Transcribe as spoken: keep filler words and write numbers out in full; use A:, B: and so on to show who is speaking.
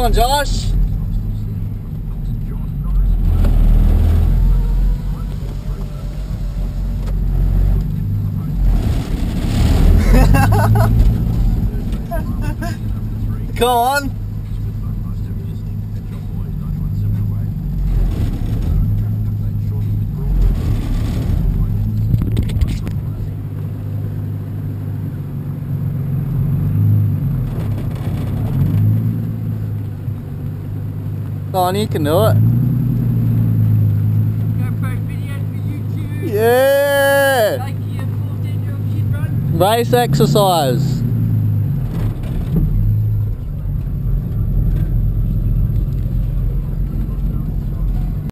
A: Come on, Josh. Come on. Go on, you can do it.
B: GoPro videos for YouTube.
A: Yeah!
B: Like your fourteen year old kid run.
A: Race exercise.